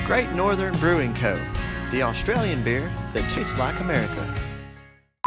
Great Northern Brewing Co., the Australian beer that tastes like America.